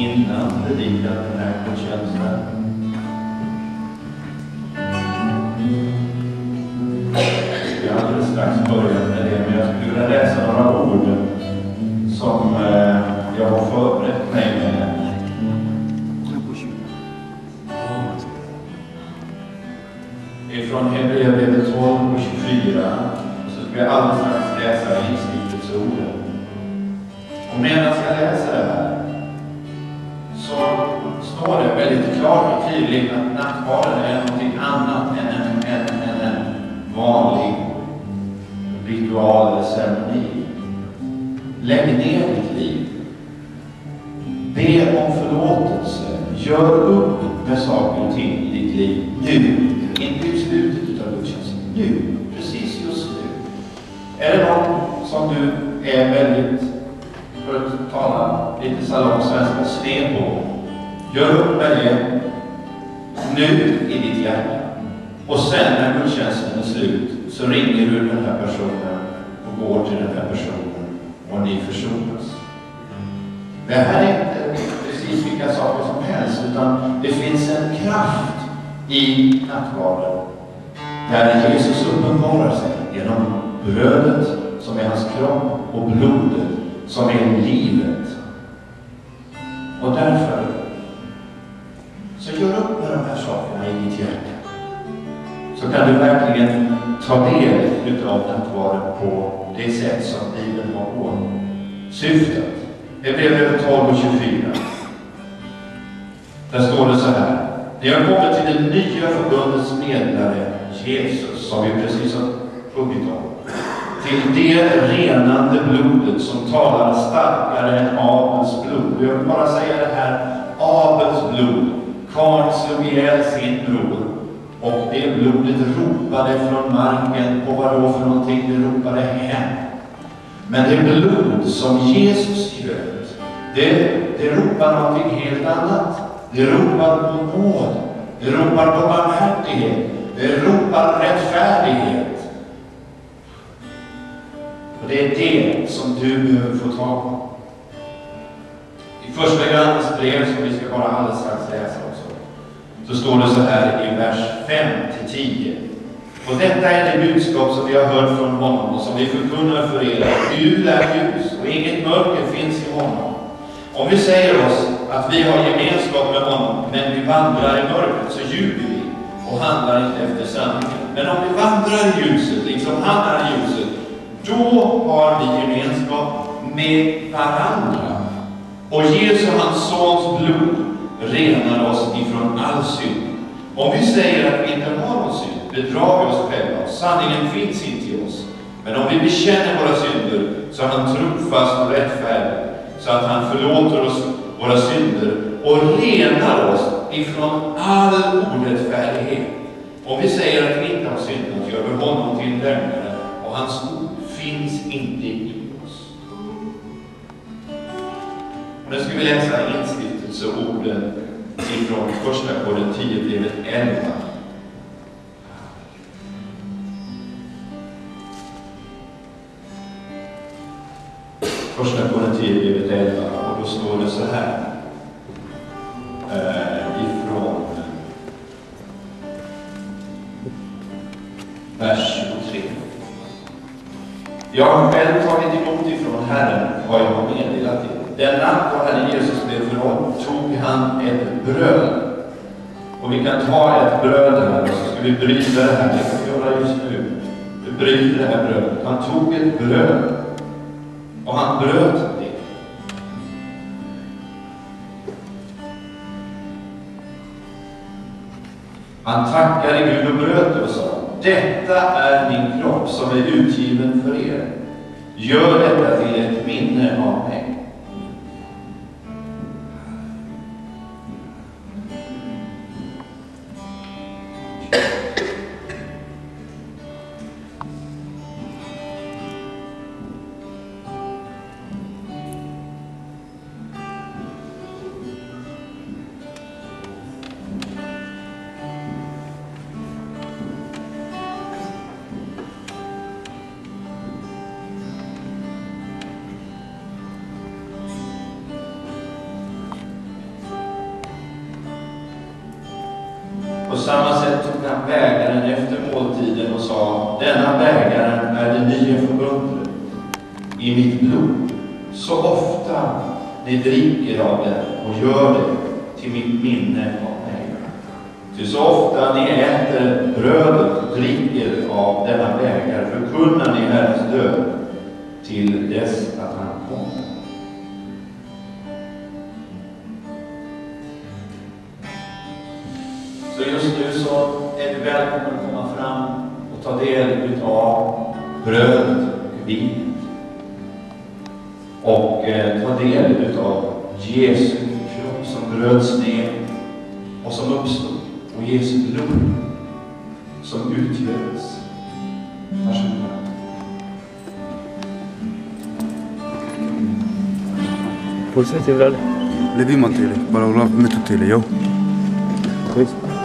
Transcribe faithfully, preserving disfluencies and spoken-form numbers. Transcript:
innan predikan den här gudstjänsten. Vi har alldeles strax börjat med det, men jag skulle vilja läsa några ord som eh, jag har förberett mig med. Ifrån Hebreerbrevet tolv och tjugofyra, så ska jag alldeles strax läsa instiftelsorden. Och medan jag läser det här så står det väldigt klart och tydligt att nattvarden är någonting annat än en, en, en, en vanlig ritual eller ceremoni. Lägg ner ditt liv. Be om förlåtelse. Gör upp med saker och ting i ditt liv nu. Inte i slutet av gudstjänsten. Nu. Precis just nu. Är det någon som du är väldigt, för att tala lite salongsvenska, sned på? Gör upp med det nu i ditt hjärta. Och sen när gudstjänsten är slut så ringer du den här personen och går till den här personen och ni försonas. Det här är inte precis vilka saker som helst, utan det finns en kraft i nattvarden där Jesus uppenbarar sig genom brödet som är hans kropp och blodet som är livet. Och därför så gör upp med de här sakerna i ditt hjärta. Så kan du verkligen ta del utav nattvarden på det sätt som Bibeln har åsyftat. Det blev över tolv och tjugofyra. Där står det så här. Ni har kommit till det nya förbundets medlare, Jesus, som vi precis har sjungit om. Till det renande blodet som talar starkare än Abels blod. Jag vill bara säga det här. Abels blod. Karl slog ihjäl sin bror. Och det blodet ropade från marken. Och vad då för någonting? Det ropade hem. Men det blod som Jesus göt, det, det ropar någonting helt annat. Det ropar på nåd. Det ropar på barmhärtighet. Det ropar rättfärdighet. Och det är det som du behöver få tag på. I första Johannes brev, som vi ska bara alldeles strax läsa också, så står det så här i vers fem till tio. Och detta är det budskap som vi har hört från honom och som vi förkunnar för er. Gud är ljus och inget mörker finns i honom. Om vi säger oss att vi har gemenskap med honom, men vi vandrar i mörkret, så ljuger vi och handlar inte efter sanningen. Men om vi vandrar i ljuset, liksom han är i ljuset, då har vi gemenskap med varandra. Och Jesu, hans sons blod, renar oss ifrån all synd. Om vi säger att vi inte har någon synd, bedrar vi oss själva. Sanningen finns inte i oss. Men om vi bekänner våra synder, så är han trofast och rättfärdig, så att han förlåter oss våra synder och renar oss ifrån all orättfärdighet. Om vi säger att vi inte har syndat, gör vi honom till lögnare, och hans ord finns inte i oss. Och nu ska vi läsa instiftelseorden ifrån första Korinthierbrevet elva. Första Korinthierbrevet elva, och då står det så här eh, ifrån vers tjugotre. Jag har själv tagit emot ifrån Herren vad jag har meddelat till. Den natt då Herren Jesus blev förrådd tog han ett bröd. Och vi kan ta ett bröd här och så ska vi bryta det här. Det kan vi göra just nu. Vi bryter det här brödet. Han tog ett bröd och han bröt det. Han tackade Gud och bröt det och sa: detta är min kropp som är utgiven för er. Gör detta till ett minne av mig. På samma sätt tog han bägaren efter måltiden och sa: denna bägaren är det nya förbundet i mitt blod. Så ofta ni dricker av det och gör det till mitt minne av mig. Ty så ofta ni äter brödet och dricker av denna bägare förkunnar ni Herrens död till dess att han kommer. Så just nu så är du välkommen att komma fram och ta del av brödet och vinet. Och eh, ta del av Jesu kropp som bröts ner och som uppstod. Och Jesu blod som utgörs. Varsågoda. Pulsa ti vrali? Le vi mantele, para una metutele, eu. Pois.